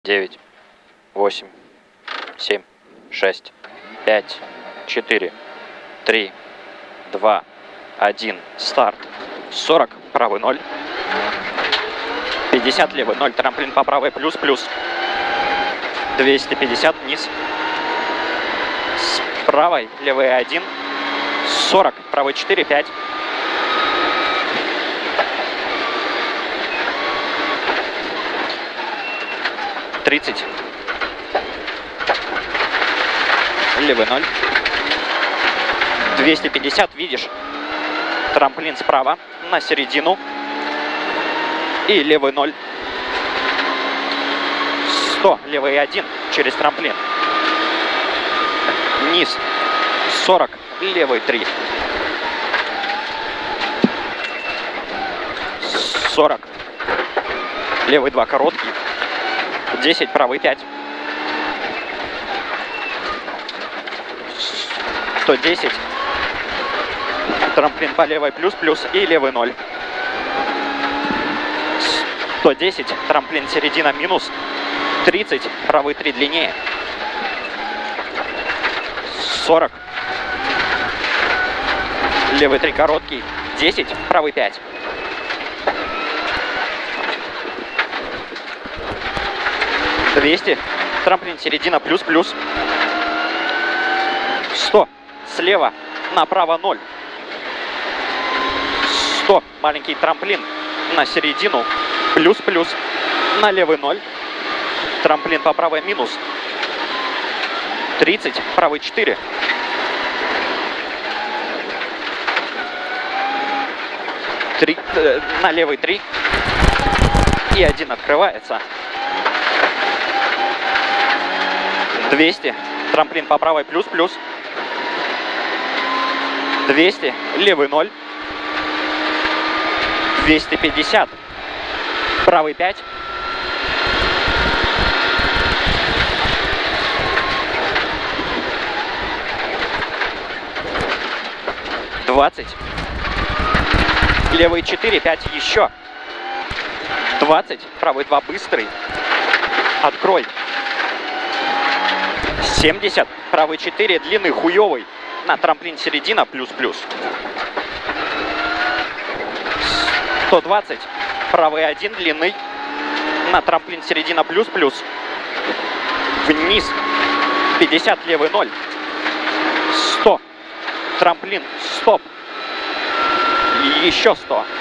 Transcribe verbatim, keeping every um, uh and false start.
девять, восемь, семь, шесть, пять, четыре, три, два, один, старт. сорок, правый ноль. пятьдесят, левый ноль, трамплин по правой, плюс, плюс. двести пятьдесят, вниз. С правой, левый один. сорок, правый четыре, пять. тридцать. Левый ноль. двести пятьдесят, видишь, трамплин справа на середину. И левый ноль. сто, левый один через трамплин. Вниз. сорок, левый три. сорок. Левый два, короткий. десять, правый пять. сто десять. Трамплин по левой, плюс, плюс. И левый ноль. сто десять. Трамплин середина, минус. тридцать. Правый три длиннее. сорок. Левый три короткий. десять. Правый пять. двести. Трамплин середина, плюс, плюс. сто. Слева направо ноль. сто. Маленький трамплин на середину, плюс, плюс. На левый ноль. Трамплин по правой, минус. тридцать. Правый четыре. три, э, на левый три. И один открывается. двести. Трамплин по правой, плюс, плюс. двести. Левый ноль. двести пятьдесят. Правый пять. двадцать. Левый четыре, пять еще. двадцать. Правый два быстрый. Открой. семьдесят. Правый четыре длинный, хуёвый. На трамплин середина, плюс, плюс. сто двадцать. Правый один длинный. На трамплин середина, плюс, плюс. Вниз. пятьдесят, левый ноль. сто. Трамплин, стоп. И еще сто.